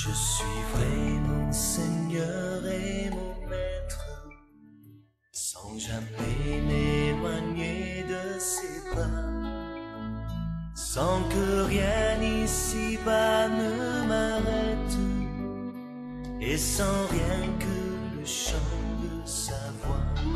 Je suivrai mon Seigneur et mon Maître, sans jamais m'éloigner de ses pas, sans que rien ici-bas ne m'arrête, et sans rien que le chant de sa voix.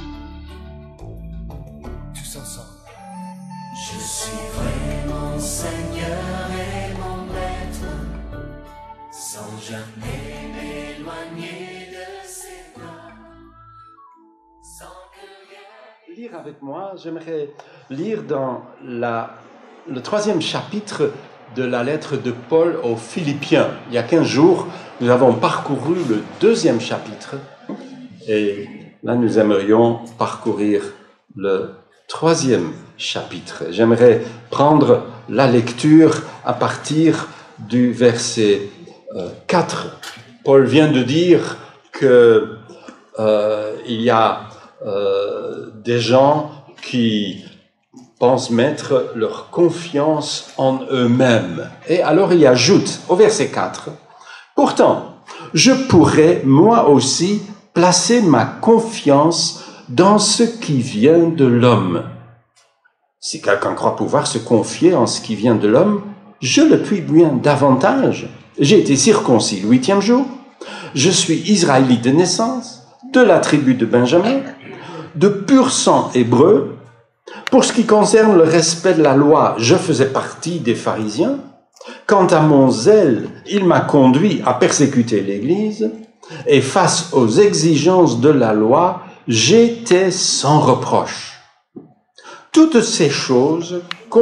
Tous ensemble. Je suivrai mon Seigneur et mon Maître, sans jamais m'éloigner de ses bras, sans que rien... Lire avec moi, j'aimerais lire dans le 3e chapitre de la lettre de Paul aux Philippiens. Il y a 15 jours, nous avons parcouru le 2e chapitre, et là nous aimerions parcourir le 3e chapitre. J'aimerais prendre la lecture à partir du verset 4. Paul vient de dire que il y a des gens qui pensent mettre leur confiance en eux-mêmes. Et alors il ajoute au verset 4, « Pourtant, je pourrais moi aussi placer ma confiance dans ce qui vient de l'homme. Si quelqu'un croit pouvoir se confier en ce qui vient de l'homme, je le puis bien davantage. J'ai été circoncis le 8e jour. Je suis israélite de naissance, de la tribu de Benjamin, de pur sang hébreu. Pour ce qui concerne le respect de la loi, je faisais partie des pharisiens. Quant à mon zèle, il m'a conduit à persécuter l'Église, et face aux exigences de la loi, j'étais sans reproche. Toutes ces choses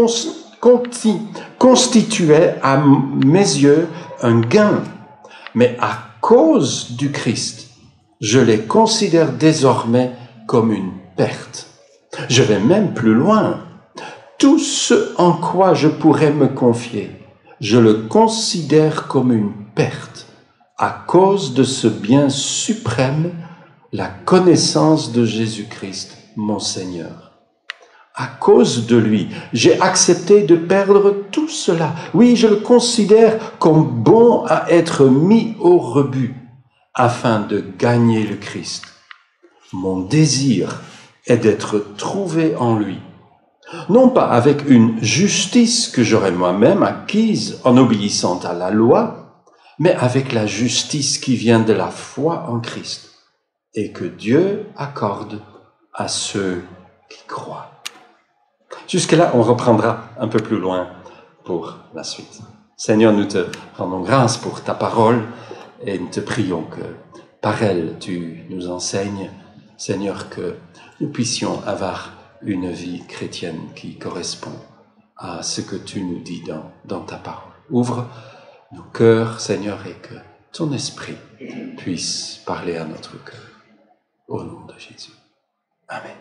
constituaient à mes yeux un gain, mais à cause du Christ, je les considère désormais comme une perte. Je vais même plus loin. Tout ce en quoi je pourrais me confier, je le considère comme une perte, à cause de ce bien suprême, la connaissance de Jésus-Christ, mon Seigneur. À cause de lui, j'ai accepté de perdre tout cela. Oui, je le considère comme bon à être mis au rebut, afin de gagner le Christ. Mon désir est d'être trouvé en lui, non pas avec une justice que j'aurais moi-même acquise en obéissant à la loi, mais avec la justice qui vient de la foi en Christ et que Dieu accorde à ceux qui croient. Jusque-là, on reprendra un peu plus loin pour la suite. Seigneur, nous te rendons grâce pour ta parole et nous te prions que par elle, tu nous enseignes, Seigneur, que nous puissions avoir une vie chrétienne qui correspond à ce que tu nous dis dans ta parole. Ouvre nos cœurs, Seigneur, et que ton esprit puisse parler à notre cœur. Au nom de Jésus. Amen.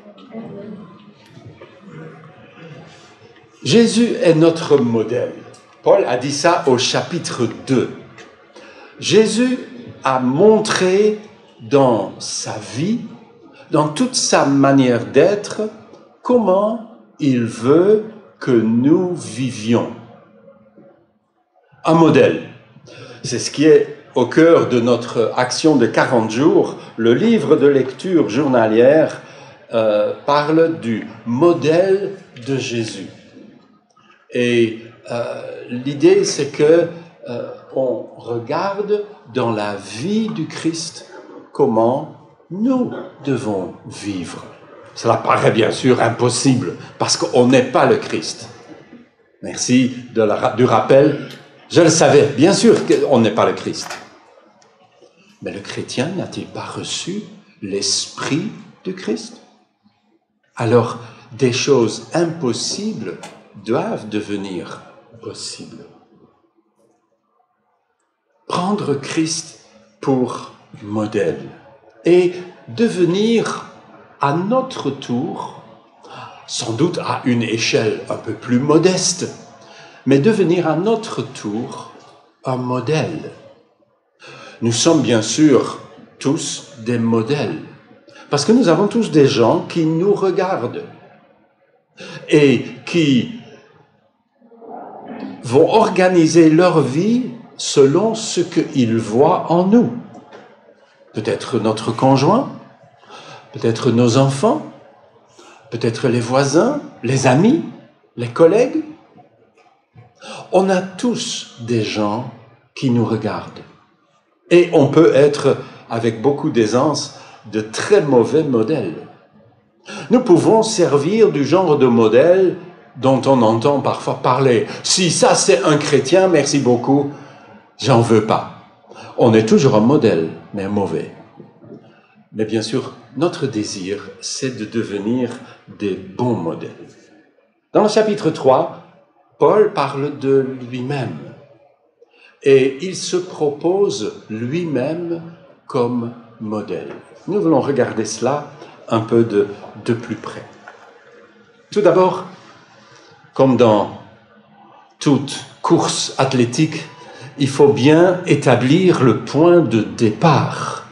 Jésus est notre modèle. Paul a dit ça au chapitre 2. Jésus a montré dans sa vie, dans toute sa manière d'être, comment il veut que nous vivions. Un modèle. C'est ce qui est au cœur de notre action de 40 jours. Le livre de lecture journalière parle du modèle de Jésus. Et l'idée, c'est que on regarde dans la vie du Christ comment nous devons vivre. Cela paraît bien sûr impossible, parce qu'on n'est pas le Christ. Merci du rappel. Je le savais, bien sûr qu'on n'est pas le Christ. Mais le chrétien n'a-t-il pas reçu l'esprit du Christ? Alors, des choses impossibles doivent devenir possibles. Prendre Christ pour modèle et devenir à notre tour, sans doute à une échelle un peu plus modeste, mais devenir à notre tour un modèle. Nous sommes bien sûr tous des modèles, parce que nous avons tous des gens qui nous regardent et qui vont organiser leur vie selon ce qu'il voit en nous. Peut-être notre conjoint, peut-être nos enfants, peut-être les voisins, les amis, les collègues. On a tous des gens qui nous regardent. Et on peut être, avec beaucoup d'aisance, de très mauvais modèles. Nous pouvons servir du genre de modèle dont on entend parfois parler. Si ça c'est un chrétien, merci beaucoup, j'en veux pas. On est toujours un modèle, mais un mauvais. Mais bien sûr, notre désir, c'est de devenir des bons modèles. Dans le chapitre 3, Paul parle de lui-même. Et il se propose lui-même comme modèle. Nous voulons regarder cela un peu de plus près. Tout d'abord, comme dans toute course athlétique, il faut bien établir le point de départ.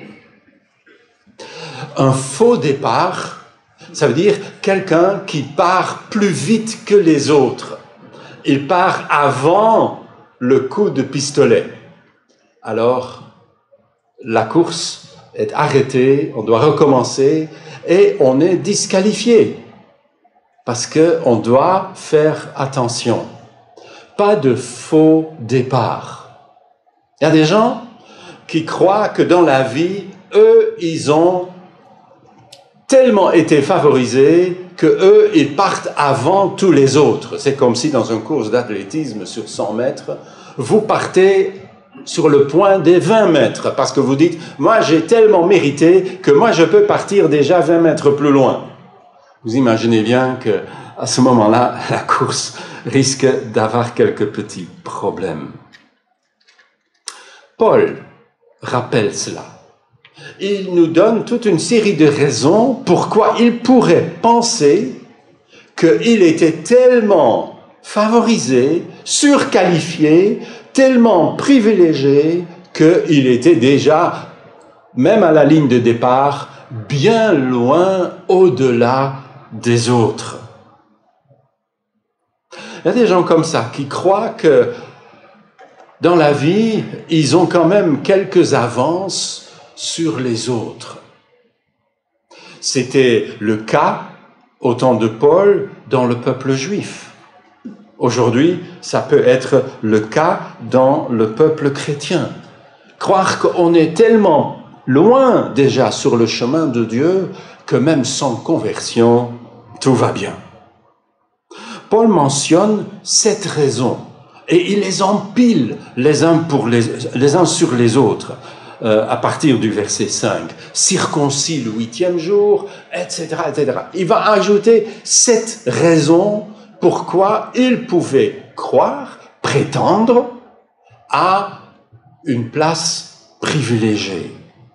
Un faux départ, ça veut dire quelqu'un qui part plus vite que les autres. Il part avant le coup de pistolet. Alors, la course est arrêtée, on doit recommencer et on est disqualifié parce qu'on doit faire attention. Pas de faux départ. Il y a des gens qui croient que dans la vie, eux, ils ont tellement été favorisés que eux, ils partent avant tous les autres. C'est comme si dans une course d'athlétisme sur 100 mètres, vous partez sur le point des 20 mètres parce que vous dites, moi j'ai tellement mérité que moi je peux partir déjà 20 mètres plus loin. Vous imaginez bien que à ce moment-là, la course risque d'avoir quelques petits problèmes. Paul rappelle cela. Il nous donne toute une série de raisons pourquoi il pourrait penser qu'il était tellement favorisé, surqualifié, tellement privilégié qu'il était déjà, même à la ligne de départ, bien loin au-delà des autres. Il y a des gens comme ça qui croient que dans la vie, ils ont quand même quelques avances sur les autres. C'était le cas, au temps de Paul, dans le peuple juif. Aujourd'hui, ça peut être le cas dans le peuple chrétien. Croire qu'on est tellement loin déjà sur le chemin de Dieu que même sans conversion, tout va bien. Paul mentionne 7 raisons et il les empile les uns sur les autres. À partir du verset 5, circoncis le 8e jour, etc., etc. Il va ajouter 7 raisons pourquoi il pouvait croire, prétendre à une place privilégiée.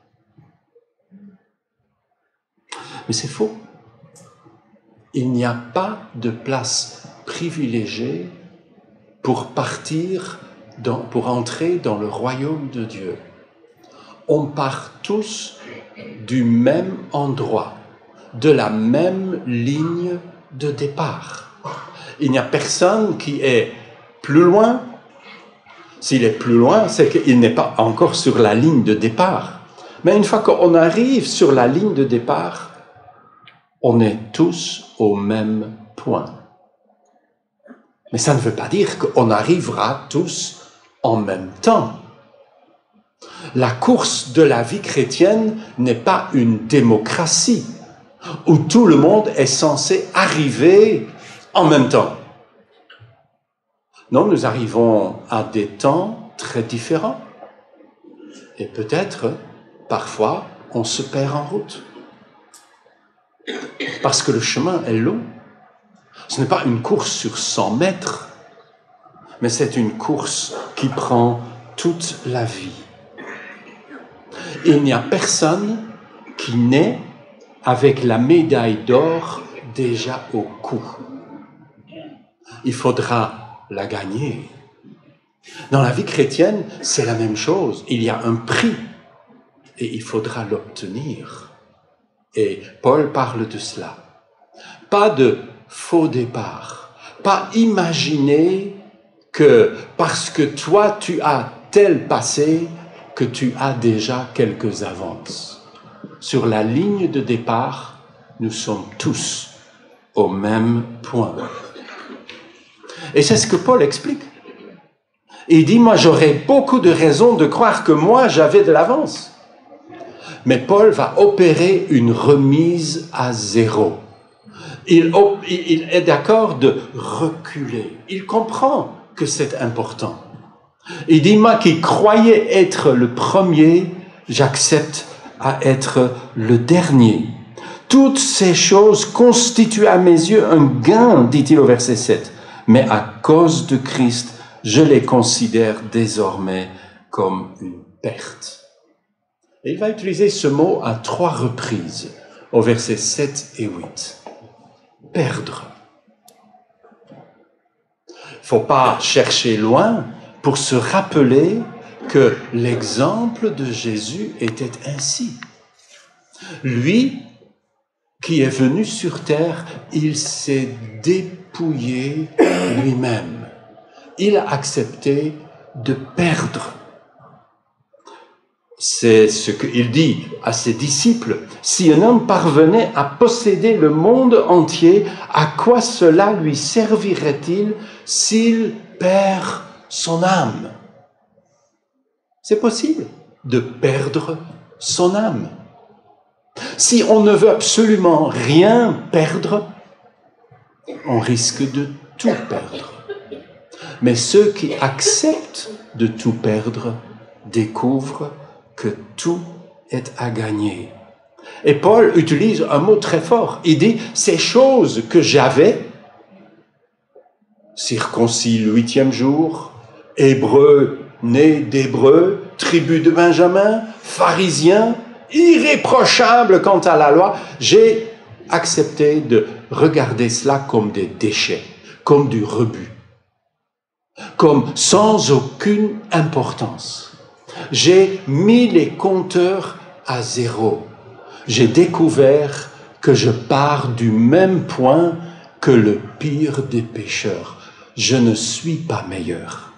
Mais c'est faux. Il n'y a pas de place privilégiée pour pour entrer dans le royaume de Dieu. On part tous du même endroit, de la même ligne de départ. Il n'y a personne qui est plus loin. S'il est plus loin, c'est qu'il n'est pas encore sur la ligne de départ. Mais une fois qu'on arrive sur la ligne de départ, on est tous au même point. Mais ça ne veut pas dire qu'on arrivera tous en même temps. La course de la vie chrétienne n'est pas une démocratie où tout le monde est censé arriver en même temps. Non, nous arrivons à des temps très différents. Et peut-être, parfois, on se perd en route. Parce que le chemin est long. Ce n'est pas une course sur 100 mètres, mais c'est une course qui prend toute la vie. Il n'y a personne qui naît avec la médaille d'or déjà au cou. Il faudra la gagner. Dans la vie chrétienne, c'est la même chose. Il y a un prix et il faudra l'obtenir. Et Paul parle de cela. Pas de faux départ. Pas imaginer que parce que toi tu as tel passé, que tu as déjà quelques avances. Sur la ligne de départ, nous sommes tous au même point. Et c'est ce que Paul explique. Il dit, moi j'aurais beaucoup de raisons de croire que moi j'avais de l'avance. Mais Paul va opérer une remise à zéro. Il est d'accord de reculer. Il comprend que c'est important. Il dit, moi qui croyais être le premier, j'accepte à être le dernier. Toutes ces choses constituent à mes yeux un gain, dit-il au verset 7. Mais à cause de Christ, je les considère désormais comme une perte. Et il va utiliser ce mot à 3 reprises, au verset 7 et 8. Perdre. Il ne faut pas chercher loin pour se rappeler que l'exemple de Jésus était ainsi. Lui, qui est venu sur terre, il s'est dépouillé lui-même. Il a accepté de perdre. C'est ce qu'il dit à ses disciples. Si un homme parvenait à posséder le monde entier, à quoi cela lui servirait-il s'il perd son âme? C'est possible de perdre son âme. Si on ne veut absolument rien perdre, on risque de tout perdre. Mais ceux qui acceptent de tout perdre découvrent que tout est à gagner. Et Paul utilise un mot très fort. Il dit, ces choses que j'avais, circoncis le 8e jour, hébreu, né d'hébreu, tribu de Benjamin, pharisien, irréprochable quant à la loi, j'ai accepté de regarder cela comme des déchets, comme du rebut, comme sans aucune importance. J'ai mis les compteurs à zéro. J'ai découvert que je pars du même point que le pire des pécheurs. Je ne suis pas meilleur.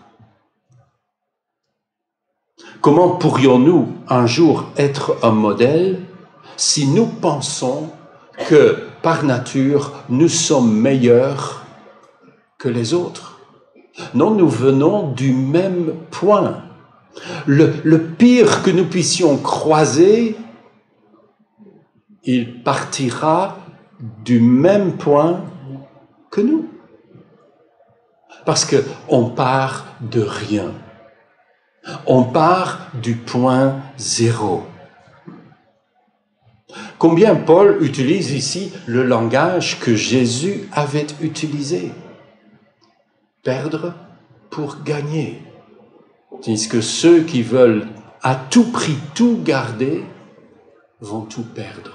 Comment pourrions-nous un jour être un modèle si nous pensons que, par nature, nous sommes meilleurs que les autres? Non, nous venons du même point. Le pire que nous puissions croiser, il partira du même point que nous. Parce qu'on part de rien. On part du point zéro. Combien Paul utilise ici le langage que Jésus avait utilisé? Perdre pour gagner. Tandis que ceux qui veulent à tout prix tout garder vont tout perdre.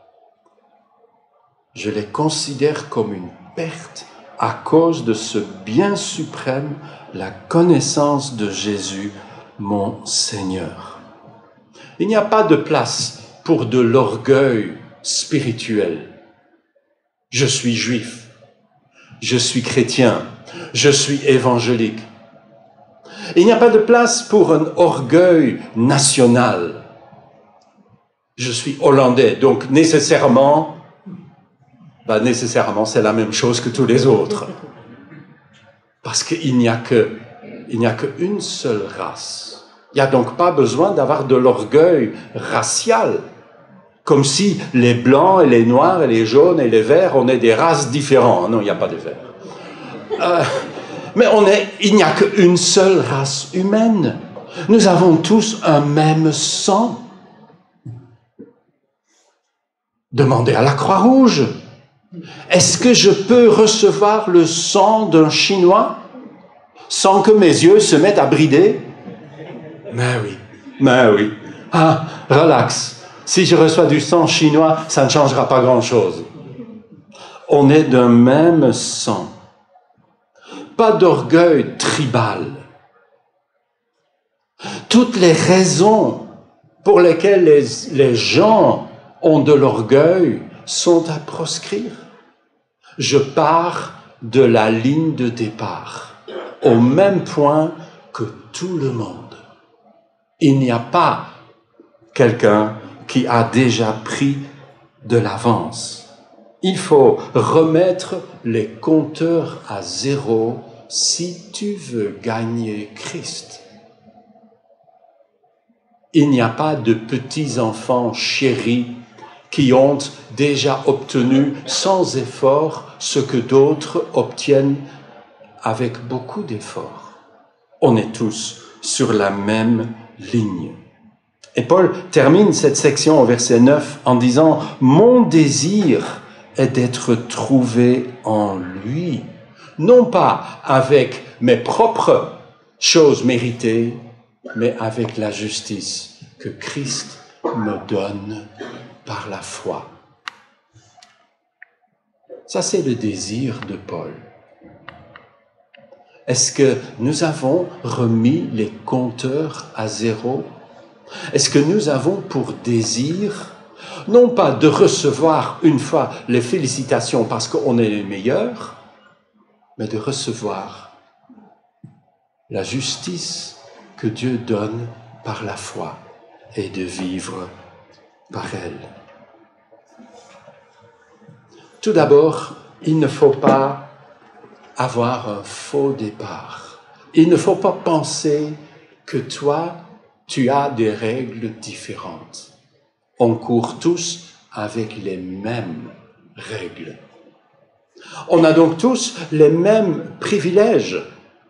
Je les considère comme une perte à cause de ce bien suprême, la connaissance de Jésus, mon Seigneur. Il n'y a pas de place pour de l'orgueil spirituel. Je suis juif, je suis chrétien, je suis évangélique. Il n'y a pas de place pour un orgueil national. Je suis hollandais, donc nécessairement, c'est la même chose que tous les autres. Parce qu'il n'y a qu'une seule race. Il n'y a donc pas besoin d'avoir de l'orgueil racial, comme si les blancs et les noirs et les jaunes et les verts, on est des races différentes. Non, il n'y a pas de verts. Mais il n'y a qu'une seule race humaine. Nous avons tous un même sang. Demandez à la Croix-Rouge. Est-ce que je peux recevoir le sang d'un Chinois sans que mes yeux se mettent à brider? Mais oui. Ah, relax. Si je reçois du sang chinois, ça ne changera pas grand-chose. On est d'un même sang. Pas d'orgueil tribal. Toutes les raisons pour lesquelles les gens ont de l'orgueil sont à proscrire. Je pars de la ligne de départ. au même point que tout le monde. Il n'y a pas quelqu'un qui a déjà pris de l'avance. Il faut remettre les compteurs à zéro si tu veux gagner Christ. Il n'y a pas de petits-enfants chéris qui ont déjà obtenu sans effort ce que d'autres obtiennent avec beaucoup d'efforts. On est tous sur la même ligne. Et Paul termine cette section au verset 9 en disant « Mon désir est d'être trouvé en lui, non pas avec mes propres choses méritées, mais avec la justice que Christ me donne par la foi. » Ça, c'est le désir de Paul. Est-ce que nous avons remis les compteurs à zéro? Est-ce que nous avons pour désir, non pas de recevoir une fois les félicitations parce qu'on est les meilleurs, mais de recevoir la justice que Dieu donne par la foi et de vivre par elle. Tout d'abord, il ne faut pas avoir un faux départ. Il ne faut pas penser que toi, tu as des règles différentes. On court tous avec les mêmes règles. On a donc tous les mêmes privilèges.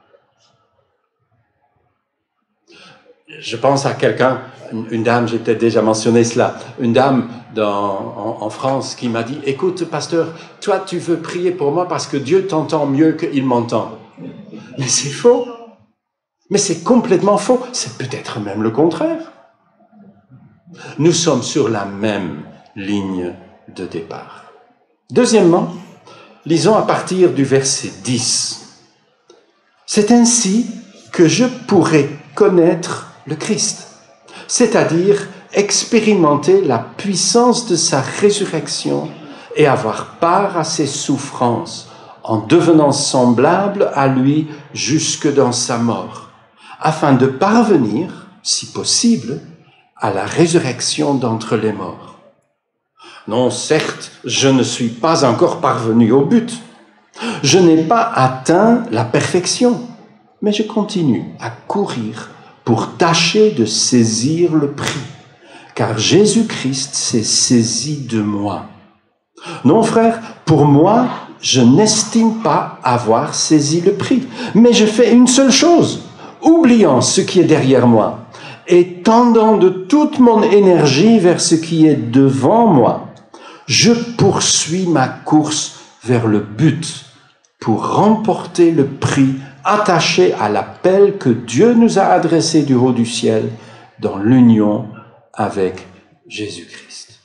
Je pense à quelqu'un, une dame, j'ai peut-être déjà mentionné cela, une dame en France qui m'a dit « Écoute, pasteur, toi tu veux prier pour moi parce que Dieu t'entend mieux qu'il m'entend. » Mais c'est faux. Mais c'est complètement faux. C'est peut-être même le contraire. Nous sommes sur la même ligne de départ. Deuxièmement, lisons à partir du verset 10. « C'est ainsi que je pourrai connaître le Christ, c'est-à-dire expérimenter la puissance de sa résurrection et avoir part à ses souffrances en devenant semblable à lui jusque dans sa mort, afin de parvenir, si possible, à la résurrection d'entre les morts. Non, certes, je ne suis pas encore parvenu au but. Je n'ai pas atteint la perfection, mais je continue à courir pour tâcher de saisir le prix, car Jésus-Christ s'est saisi de moi. Non, frère, pour moi, je n'estime pas avoir saisi le prix, mais je fais une seule chose, oubliant ce qui est derrière moi et tendant de toute mon énergie vers ce qui est devant moi, je poursuis ma course vers le but pour remporter le prix attaché à l'appel que Dieu nous a adressé du haut du ciel dans l'union avec Jésus-Christ.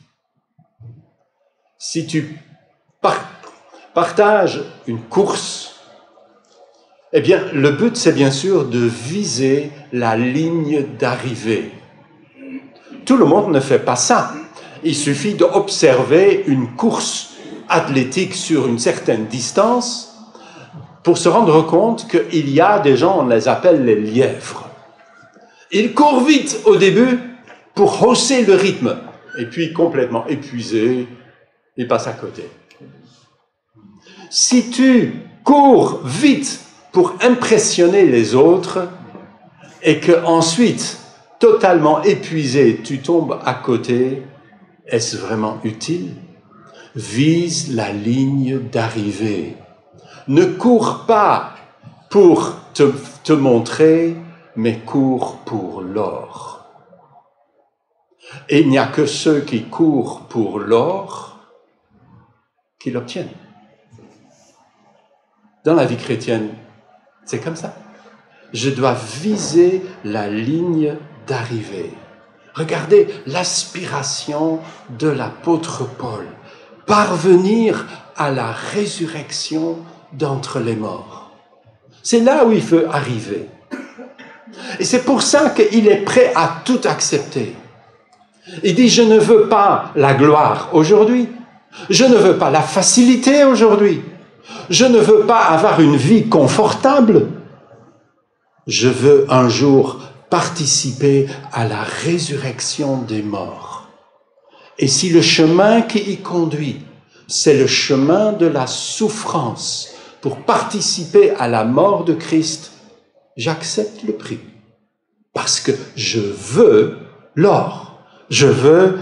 Si tu partages une course, eh bien, le but, c'est bien sûr de viser la ligne d'arrivée. Tout le monde ne fait pas ça. Il suffit d'observer une course athlétique sur une certaine distance pour se rendre compte qu'il y a des gens, on les appelle les lièvres. Ils courent vite au début pour hausser le rythme, et puis complètement épuisés, ils passent à côté. Si tu cours vite pour impressionner les autres, et que ensuite, totalement épuisé, tu tombes à côté, est-ce vraiment utile? Vise la ligne d'arrivée. Ne cours pas pour te montrer, mais cours pour l'or. Et il n'y a que ceux qui courent pour l'or qui l'obtiennent. Dans la vie chrétienne, c'est comme ça. Je dois viser la ligne d'arrivée. Regardez l'aspiration de l'apôtre Paul. Parvenir à la résurrection d'entre les morts. C'est là où il veut arriver. Et c'est pour ça qu'il est prêt à tout accepter. Il dit, je ne veux pas la gloire aujourd'hui. Je ne veux pas la facilité aujourd'hui. Je ne veux pas avoir une vie confortable. Je veux un jour participer à la résurrection des morts. Et si le chemin qui y conduit, c'est le chemin de la souffrance pour participer à la mort de Christ, j'accepte le prix. Parce que je veux l'or. Je veux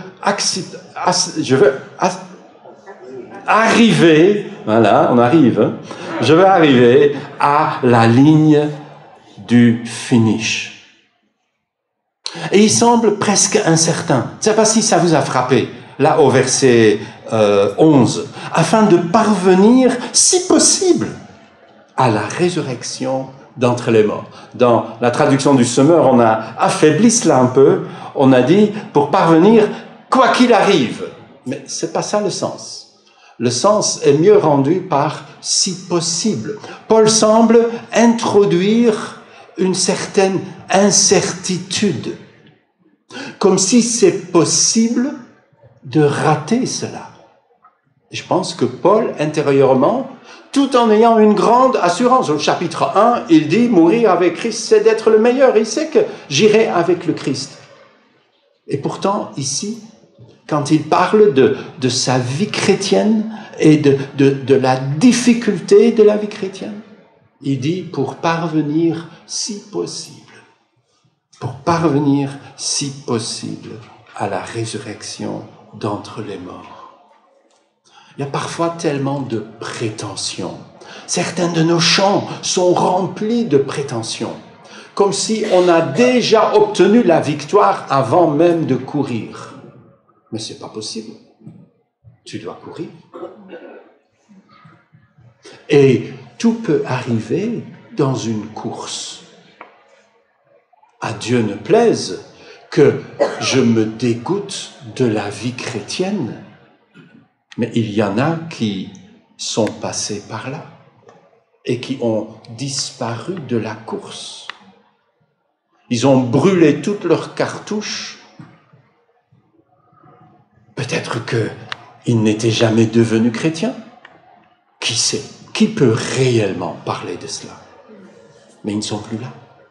arriver, voilà, on arrive, hein, je veux arriver à la ligne du finish. Et il semble presque incertain. Je ne sais pas si ça vous a frappé, là au verset 11, afin de parvenir, si possible, à la résurrection d'entre les morts. Dans la traduction du Semeur, on a affaibli cela un peu. On a dit, pour parvenir, quoi qu'il arrive. Mais ce n'est pas ça le sens. Le sens est mieux rendu par « si possible ». Paul semble introduire une certaine incertitude, comme si c'est possible de rater cela. Je pense que Paul, intérieurement, tout en ayant une grande assurance. Au chapitre 1, il dit « Mourir avec Christ, c'est d'être le meilleur ». Il sait que j'irai avec le Christ. Et pourtant, ici, quand il parle de sa vie chrétienne et de la difficulté de la vie chrétienne, il dit « pour parvenir si possible ». Pour parvenir si possible à la résurrection d'entre les morts. Il y a parfois tellement de prétentions. Certains de nos chants sont remplis de prétentions, comme si on a déjà obtenu la victoire avant même de courir. Mais c'est pas possible. Tu dois courir. Et tout peut arriver dans une course. À Dieu ne plaise que je me dégoûte de la vie chrétienne. Mais il y en a qui sont passés par là et qui ont disparu de la course. Ils ont brûlé toutes leurs cartouches. Peut-être qu'ils n'étaient jamais devenus chrétiens. Qui sait? Qui peut réellement parler de cela? Mais ils ne sont plus là.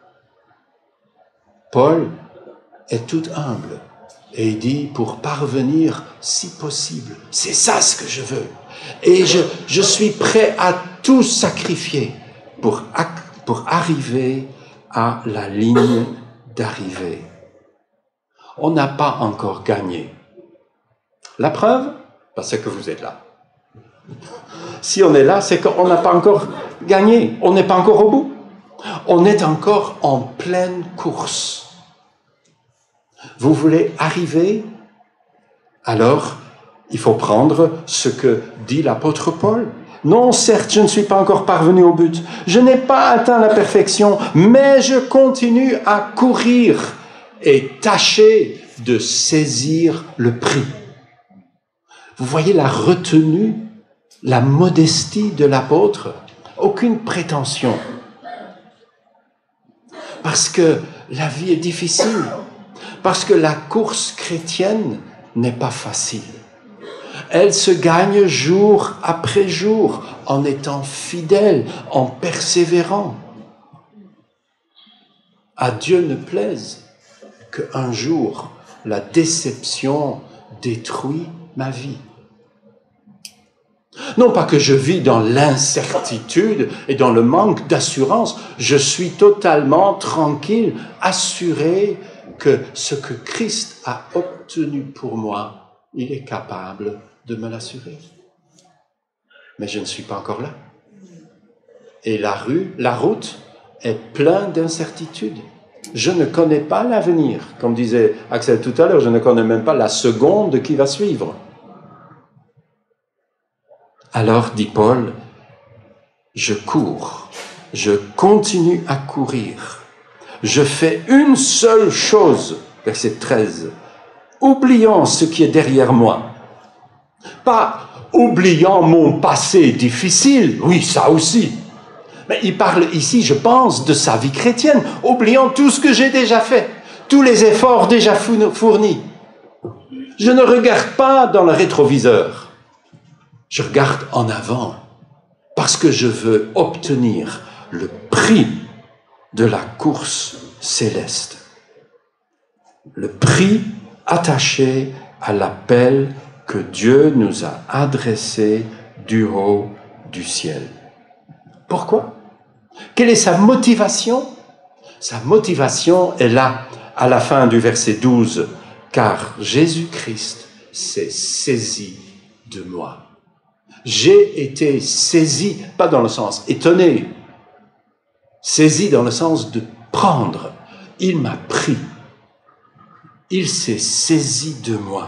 Paul est tout humble. Et il dit, pour parvenir, si possible, c'est ça ce que je veux. Et je suis prêt à tout sacrifier pour arriver à la ligne d'arrivée. On n'a pas encore gagné. La preuve, c'est que vous êtes là. Si on est là, c'est qu'on n'a pas encore gagné. On n'est pas encore au bout. On est encore en pleine course. Vous voulez arriver? Alors, il faut prendre ce que dit l'apôtre Paul. Non, certes, je ne suis pas encore parvenu au but. Je n'ai pas atteint la perfection, mais je continue à courir et tâcher de saisir le prix. Vous voyez la retenue, la modestie de l'apôtre? Aucune prétention. Parce que la vie est difficile. Parce que la course chrétienne n'est pas facile. Elle se gagne jour après jour en étant fidèle, en persévérant. À Dieu ne plaise qu'un jour la déception détruit ma vie. Non pas que je vis dans l'incertitude et dans le manque d'assurance, je suis totalement tranquille, assuré que ce que Christ a obtenu pour moi, il est capable de me l'assurer. Mais je ne suis pas encore là. Et la route est pleine d'incertitudes. Je ne connais pas l'avenir. Comme disait Axel tout à l'heure, je ne connais même pas la seconde qui va suivre. Alors, dit Paul, je cours, je continue à courir. Je fais une seule chose, verset 13, oubliant ce qui est derrière moi. Pas oubliant mon passé difficile, oui, ça aussi. Mais il parle ici, je pense, de sa vie chrétienne, oubliant tout ce que j'ai déjà fait, tous les efforts déjà fournis. Je ne regarde pas dans le rétroviseur, je regarde en avant, parce que je veux obtenir le prix de la course céleste. Le prix attaché à l'appel que Dieu nous a adressé du haut du ciel. Pourquoi? Quelle est sa motivation? Sa motivation est là, à la fin du verset 12. Car Jésus-Christ s'est saisi de moi. J'ai été saisi, pas dans le sens étonné, saisi dans le sens de prendre. Il m'a pris. Il s'est saisi de moi.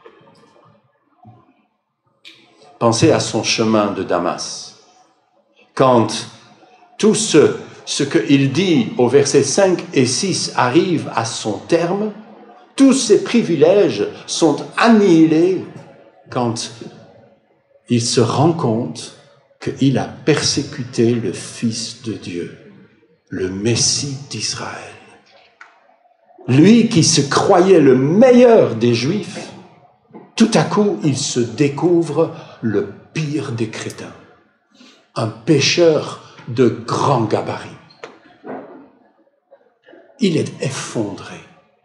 Pensez à son chemin de Damas. Quand tout ce qu'il dit au verset 5 et 6 arrive à son terme, tous ses privilèges sont annihilés quand il se rend compte qu'il a persécuté le Fils de Dieu, le Messie d'Israël. Lui qui se croyait le meilleur des Juifs, tout à coup, il se découvre le pire des crétins, un pécheur de grand gabarit. Il est effondré.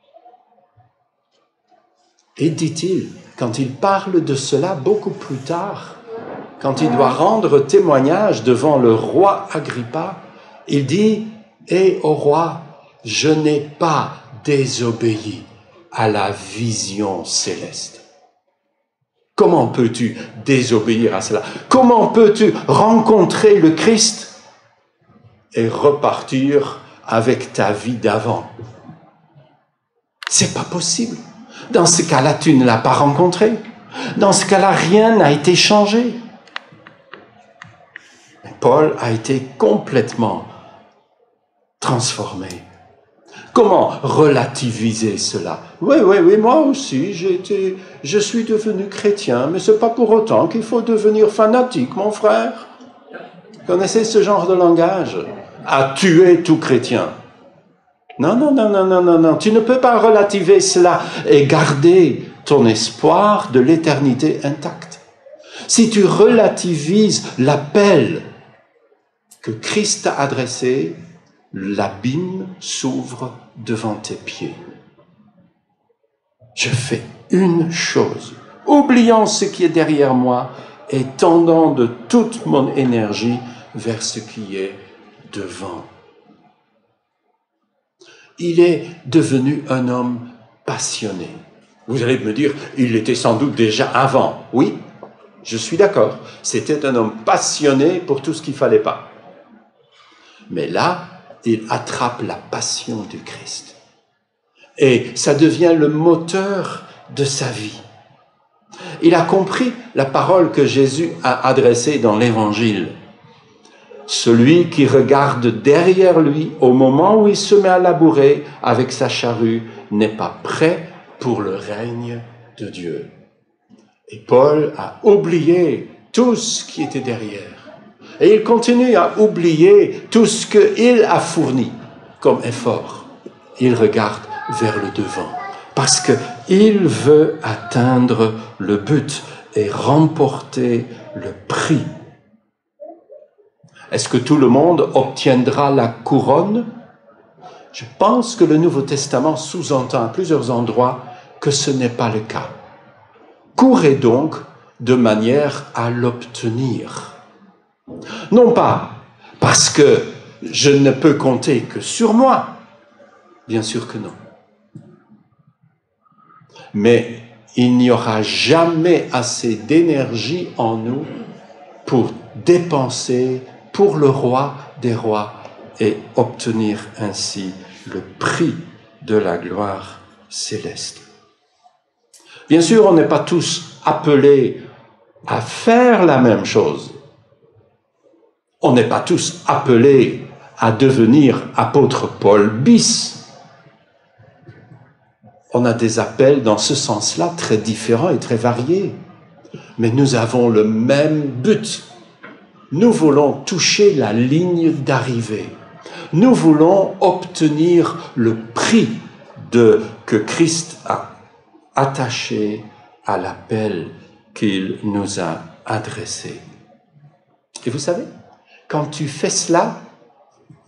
Et dit-il, quand il parle de cela beaucoup plus tard, quand il doit rendre témoignage devant le roi Agrippa, il dit « Et au roi, je n'ai pas désobéi à la vision céleste. » Comment peux-tu désobéir à cela? Comment peux-tu rencontrer le Christ et repartir avec ta vie d'avant? C'est pas possible. Dans ce cas-là, tu ne l'as pas rencontré. Dans ce cas-là, rien n'a été changé. Paul a été complètement transformé. Comment relativiser cela? Oui, moi aussi, je suis devenu chrétien, mais ce n'est pas pour autant qu'il faut devenir fanatique, mon frère. Connaissez ce genre de langage? À tuer tout chrétien. Non, tu ne peux pas relativiser cela et garder ton espoir de l'éternité intacte. Si tu relativises l'appel que Christ t'a adressé, l'abîme s'ouvre devant tes pieds. Je fais une chose, oubliant ce qui est derrière moi et tendant de toute mon énergie vers ce qui est devant. Il est devenu un homme passionné. Vous allez me dire, il l'était sans doute déjà avant. Oui, je suis d'accord. C'était un homme passionné pour tout ce qu'il ne fallait pas. Mais là, il attrape la passion du Christ. Et ça devient le moteur de sa vie. Il a compris la parole que Jésus a adressée dans l'Évangile. Celui qui regarde derrière lui au moment où il se met à labourer avec sa charrue n'est pas prêt pour le règne de Dieu. Et Paul a oublié tout ce qui était derrière. Et il continue à oublier tout ce qu'il a fourni comme effort. Il regarde vers le devant parce qu'il veut atteindre le but et remporter le prix. Est-ce que tout le monde obtiendra la couronne? Je pense que le Nouveau Testament sous-entend à plusieurs endroits que ce n'est pas le cas. Courez donc de manière à l'obtenir. Non pas parce que je ne peux compter que sur moi, bien sûr que non. Mais il n'y aura jamais assez d'énergie en nous pour dépenser pour le roi des rois et obtenir ainsi le prix de la gloire céleste. Bien sûr, on n'est pas tous appelés à faire la même chose. On n'est pas tous appelés à devenir apôtre Paul bis. On a des appels dans ce sens-là très différents et très variés. Mais nous avons le même but. Nous voulons toucher la ligne d'arrivée. Nous voulons obtenir le prix que Christ a attaché à l'appel qu'il nous a adressé. Et vous savez, quand tu fais cela,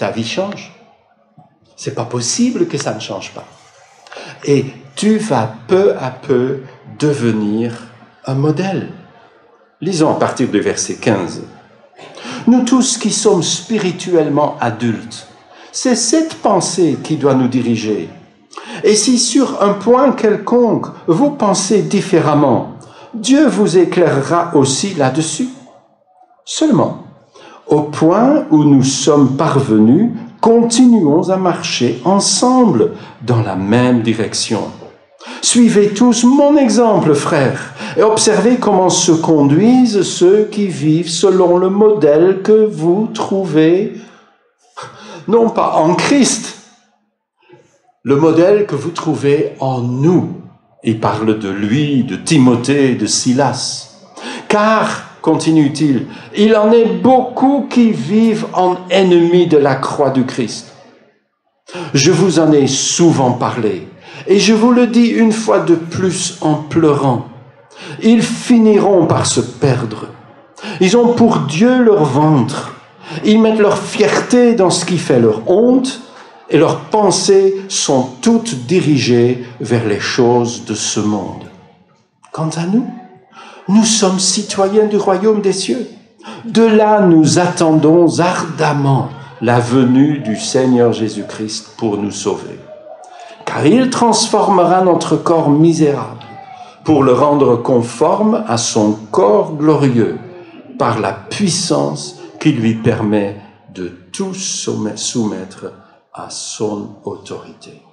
ta vie change. C'est pas possible que ça ne change pas. Et tu vas peu à peu devenir un modèle. Lisons à partir du verset 15. Nous tous qui sommes spirituellement adultes, c'est cette pensée qui doit nous diriger. Et si sur un point quelconque vous pensez différemment, Dieu vous éclairera aussi là-dessus. Seulement, au point où nous sommes parvenus, continuons à marcher ensemble dans la même direction. Suivez tous mon exemple, frères, et observez comment se conduisent ceux qui vivent selon le modèle que vous trouvez, non pas en Christ, le modèle que vous trouvez en nous. Il parle de lui, de Timothée, de Silas. Car, continue-t-il, il en est beaucoup qui vivent en ennemis de la croix du Christ. Je vous en ai souvent parlé, et je vous le dis une fois de plus en pleurant. Ils finiront par se perdre. Ils ont pour Dieu leur ventre. Ils mettent leur fierté dans ce qui fait leur honte, et leurs pensées sont toutes dirigées vers les choses de ce monde. Quant à nous, nous sommes citoyens du royaume des cieux. De là, nous attendons ardemment la venue du Seigneur Jésus-Christ pour nous sauver. Car il transformera notre corps misérable pour le rendre conforme à son corps glorieux par la puissance qui lui permet de tout soumettre à son autorité.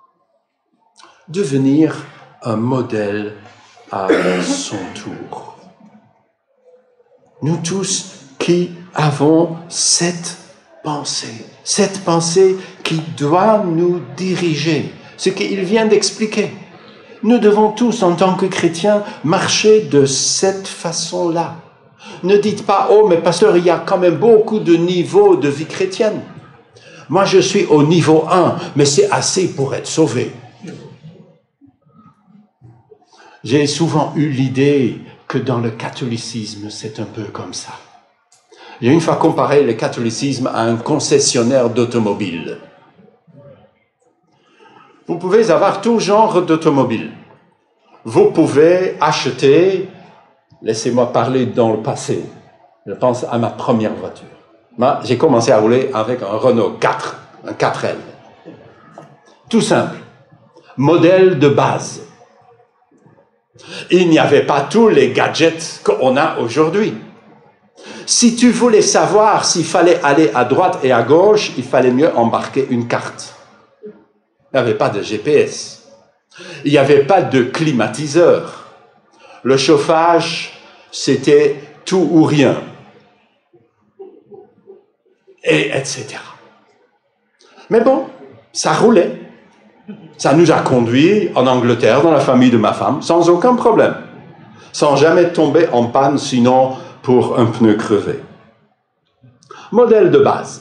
Devenir un modèle à son tour. Nous tous qui avons cette pensée qui doit nous diriger, ce qu'il vient d'expliquer. Nous devons tous, en tant que chrétiens, marcher de cette façon-là. Ne dites pas, oh, mais pasteur, il y a quand même beaucoup de niveaux de vie chrétienne. Moi, je suis au niveau 1, mais c'est assez pour être sauvé. J'ai souvent eu l'idée que dans le catholicisme, c'est un peu comme ça. J'ai une fois comparé le catholicisme à un concessionnaire d'automobiles. Vous pouvez avoir tout genre d'automobiles. Vous pouvez acheter, laissez-moi parler dans le passé, je pense à ma première voiture. Moi, j'ai commencé à rouler avec un Renault 4, un 4L. Tout simple, modèle de base. Il n'y avait pas tous les gadgets qu'on a aujourd'hui. Si tu voulais savoir s'il fallait aller à droite et à gauche, il fallait mieux embarquer une carte. Il n'y avait pas de GPS. Il n'y avait pas de climatiseur. Le chauffage, c'était tout ou rien. Et etc. Mais bon, ça roulait. Ça nous a conduits en Angleterre, dans la famille de ma femme, sans aucun problème. Sans jamais tomber en panne, sinon pour un pneu crevé. Modèle de base.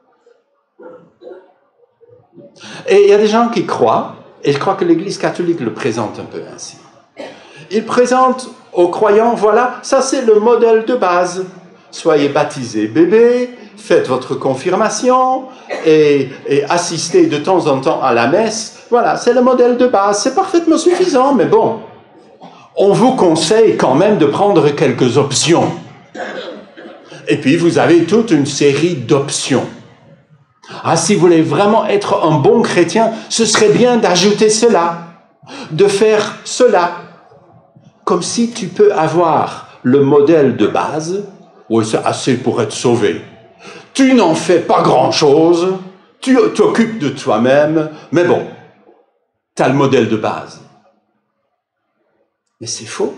Et il y a des gens qui croient, et je crois que l'Église catholique le présente un peu ainsi. Ils présentent aux croyants, voilà, ça c'est le modèle de base. Soyez baptisés bébés, faites votre confirmation et assistez de temps en temps à la messe. Voilà, c'est le modèle de base. C'est parfaitement suffisant, mais bon, on vous conseille quand même de prendre quelques options. Et puis, vous avez toute une série d'options. Ah, si vous voulez vraiment être un bon chrétien, ce serait bien d'ajouter cela, de faire cela. Comme si tu peux avoir le modèle de base, oui, c'est assez pour être sauvé. Tu n'en fais pas grand-chose, tu t'occupes de toi-même, mais bon, tu as le modèle de base. Mais c'est faux.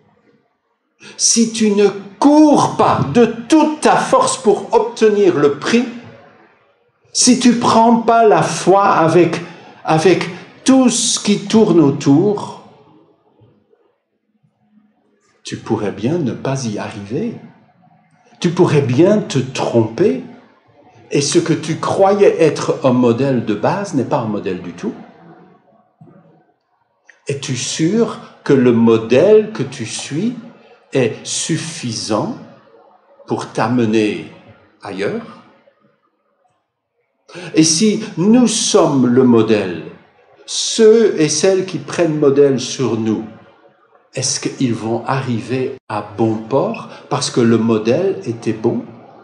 Si tu ne cours pas de toute ta force pour obtenir le prix, si tu ne prends pas la foi avec tout ce qui tourne autour, tu pourrais bien ne pas y arriver. Tu pourrais bien te tromper. Et ce que tu croyais être un modèle de base n'est pas un modèle du tout. Es-tu sûr que le modèle que tu suis est suffisant pour t'amener ailleurs? Et si nous sommes le modèle, ceux et celles qui prennent modèle sur nous, est-ce qu'ils vont arriver à bon port parce que le modèle était bon?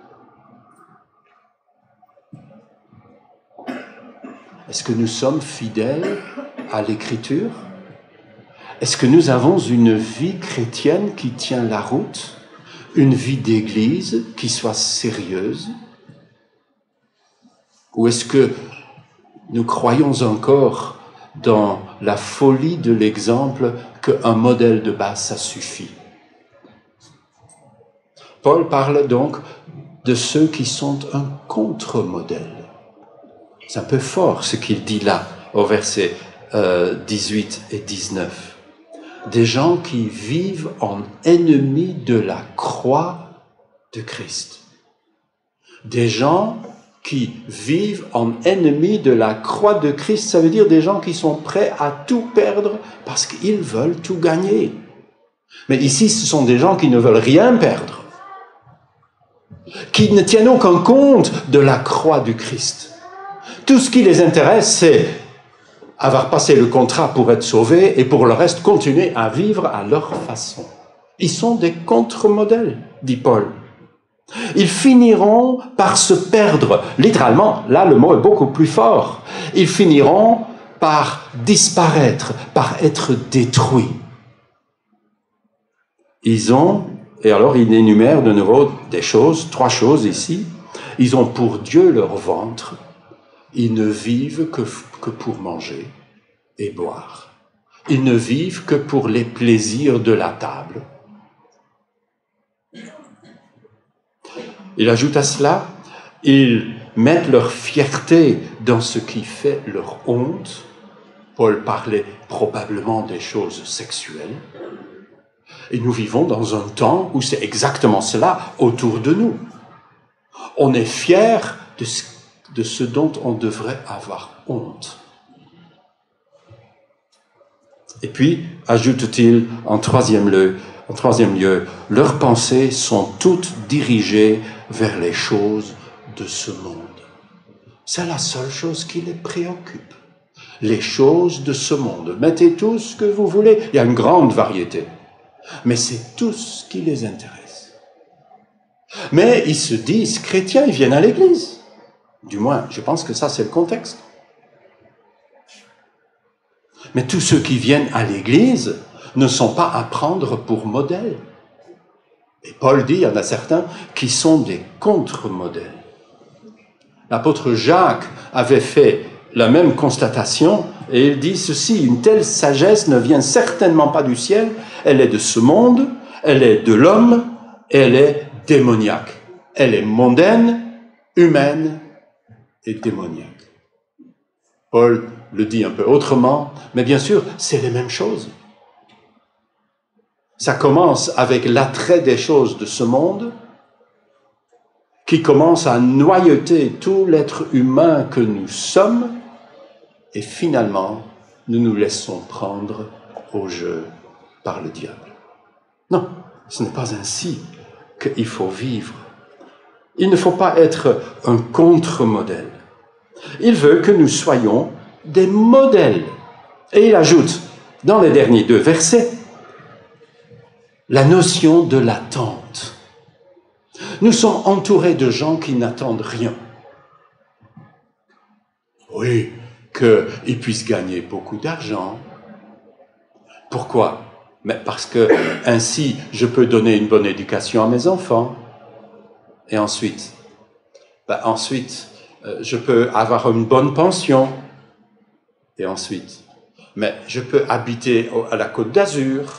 Est-ce que nous sommes fidèles à l'Écriture? Est-ce que nous avons une vie chrétienne qui tient la route? Une vie d'église qui soit sérieuse? Ou est-ce que nous croyons encore dans la folie de l'exemple qu'un modèle de base, ça suffit? Paul parle donc de ceux qui sont un contre-modèle. C'est un peu fort ce qu'il dit là, au verset 18 et 19. Des gens qui vivent en ennemis de la croix de Christ. Des gens qui vivent en ennemis de la croix de Christ, ça veut dire des gens qui sont prêts à tout perdre parce qu'ils veulent tout gagner. Mais ici, ce sont des gens qui ne veulent rien perdre, qui ne tiennent aucun compte de la croix du Christ. Tout ce qui les intéresse, c'est avoir passé le contrat pour être sauvés et pour le reste, continuer à vivre à leur façon. Ils sont des contre-modèles, dit Paul. Ils finiront par se perdre. Littéralement, là, le mot est beaucoup plus fort. Ils finiront par disparaître, par être détruits. Et alors il énumère de nouveau des choses, 3 choses ici. Ils ont pour Dieu leur ventre. Ils ne vivent que pour manger et boire. Ils ne vivent que pour les plaisirs de la table. Il ajoute à cela, ils mettent leur fierté dans ce qui fait leur honte. Paul parlait probablement des choses sexuelles. Et nous vivons dans un temps où c'est exactement cela autour de nous. On est fiers de ce dont on devrait avoir honte. Et puis, ajoute-t-il en troisième lieu, leurs pensées sont toutes dirigées vers les choses de ce monde. C'est la seule chose qui les préoccupe. Les choses de ce monde. Mettez tout ce que vous voulez. Il y a une grande variété. Mais c'est tout ce qui les intéresse. Mais ils se disent chrétiens, ils viennent à l'église. Du moins, je pense que ça, c'est le contexte. Mais tous ceux qui viennent à l'église ne sont pas à prendre pour modèle. Et Paul dit, il y en a certains qui sont des contre-modèles. L'apôtre Jacques avait fait la même constatation et il dit ceci, une telle sagesse ne vient certainement pas du ciel, elle est de ce monde, elle est de l'homme et elle est démoniaque. Elle est mondaine, humaine et démoniaque. Paul le dit un peu autrement, mais bien sûr, c'est les mêmes choses. Ça commence avec l'attrait des choses de ce monde, qui commence à noyauter tout l'être humain que nous sommes, et finalement, nous nous laissons prendre au jeu par le diable. Non, ce n'est pas ainsi qu'il faut vivre. Il ne faut pas être un contre-modèle. Il veut que nous soyons des modèles. Et il ajoute, dans les derniers 2 versets, la notion de l'attente. Nous sommes entourés de gens qui n'attendent rien. Oui, qu'ils puissent gagner beaucoup d'argent. Pourquoi? Mais parce que ainsi, je peux donner une bonne éducation à mes enfants. Et ensuite, je peux avoir une bonne pension. Et ensuite, mais je peux habiter à la Côte d'Azur.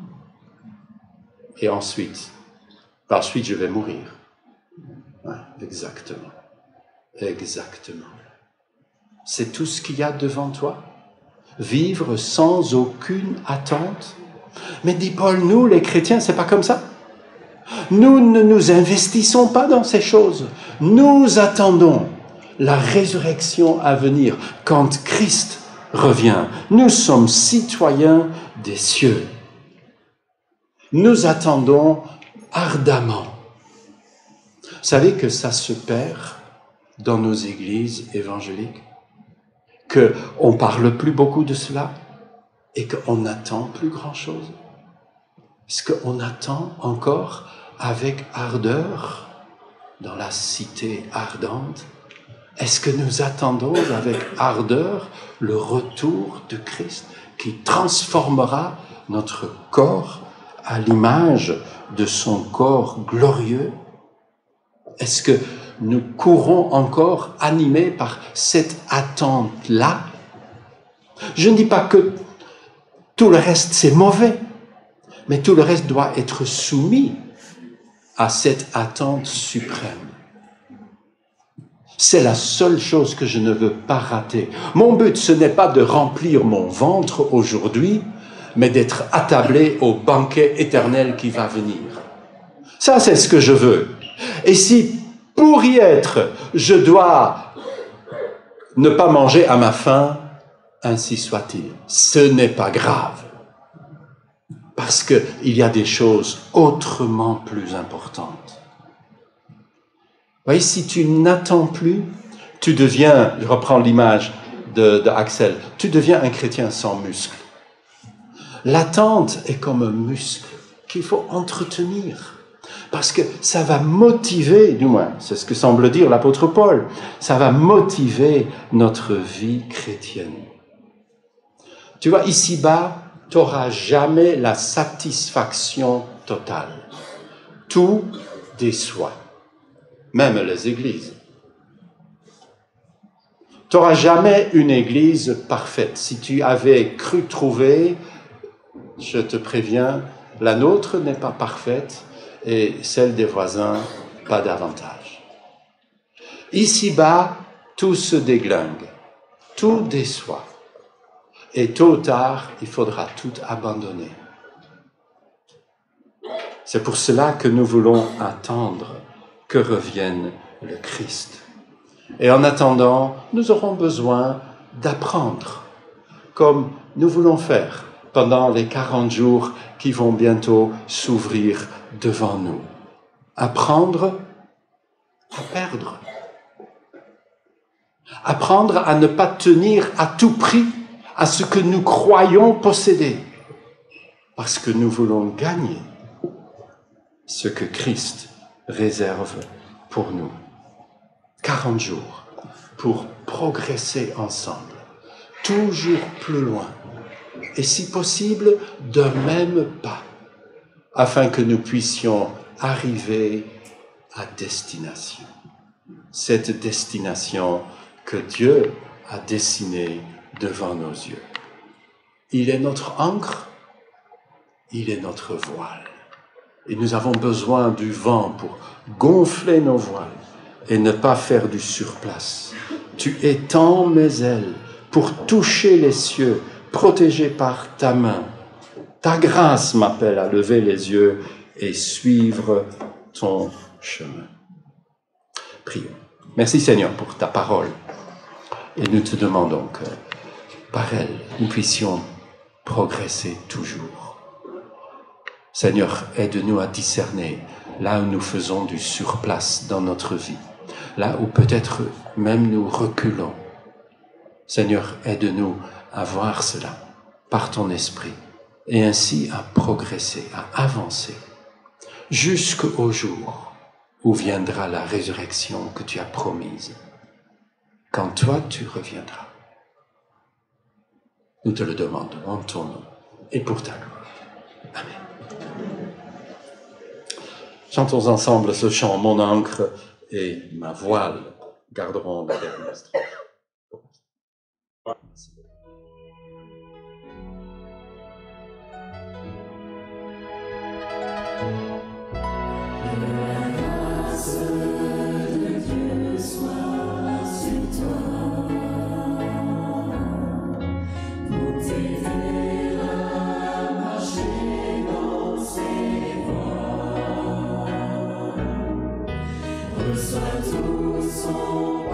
Et ensuite, je vais mourir. Ouais, exactement. Exactement. C'est tout ce qu'il y a devant toi? Vivre sans aucune attente? Mais dit Paul, nous, les chrétiens, c'est pas comme ça. Nous ne nous investissons pas dans ces choses. Nous attendons la résurrection à venir, quand Christ revient. Nous sommes citoyens des cieux. Nous attendons ardemment. Vous savez que ça se perd dans nos églises évangéliques, qu'on parle plus beaucoup de cela et qu'on n'attend plus grand-chose? Est-ce qu'on attend encore avec ardeur dans la cité ardente? Est-ce que nous attendons avec ardeur le retour de Christ qui transformera notre corps à l'image de son corps glorieux? Est-ce que nous courons encore animés par cette attente-là? Je ne dis pas que tout le reste c'est mauvais, mais tout le reste doit être soumis à cette attente suprême. C'est la seule chose que je ne veux pas rater. Mon but, ce n'est pas de remplir mon ventre aujourd'hui, mais d'être attablé au banquet éternel qui va venir. Ça, c'est ce que je veux. Et si, pour y être, je dois ne pas manger à ma faim, ainsi soit-il. Ce n'est pas grave. Parce qu'il y a des choses autrement plus importantes. Vous voyez, si tu n'attends plus, tu deviens, je reprends l'image de Axel, tu deviens un chrétien sans muscle. L'attente est comme un muscle qu'il faut entretenir. Parce que ça va motiver, du moins, c'est ce que semble dire l'apôtre Paul, ça va motiver notre vie chrétienne. Tu vois, ici-bas, tu n'auras jamais la satisfaction totale. Tout déçoit, même les églises. Tu n'auras jamais une église parfaite. Si tu avais cru trouver, je te préviens, la nôtre n'est pas parfaite et celle des voisins, pas davantage. Ici-bas, tout se déglingue, tout déçoit. Et tôt ou tard, il faudra tout abandonner. C'est pour cela que nous voulons attendre que revienne le Christ. Et en attendant, nous aurons besoin d'apprendre, comme nous voulons faire pendant les 40 jours qui vont bientôt s'ouvrir devant nous. Apprendre à perdre. Apprendre à ne pas tenir à tout prix à ce que nous croyons posséder, parce que nous voulons gagner ce que Christ réserve pour nous. 40 jours pour progresser ensemble, toujours plus loin, et si possible, d'un même pas, afin que nous puissions arriver à destination. Cette destination que Dieu a dessinée devant nos yeux. Il est notre ancre, il est notre voile. Et nous avons besoin du vent pour gonfler nos voiles et ne pas faire du surplace. Tu étends mes ailes pour toucher les cieux, protégé par ta main. Ta grâce m'appelle à lever les yeux et suivre ton chemin. Prions. Merci Seigneur pour ta parole. Et nous te demandons que par elle, nous puissions progresser toujours. Seigneur, aide-nous à discerner là où nous faisons du surplace dans notre vie, là où peut-être même nous reculons. Seigneur, aide-nous à voir cela par ton esprit et ainsi à progresser, à avancer jusqu'au jour où viendra la résurrection que tu as promise, quand toi tu reviendras. Nous te le demandons en ton nom et pour ta gloire. Amen. Chantons ensemble ce chant, mon ancre et ma voile garderont la dernière strophe. Reçois tout son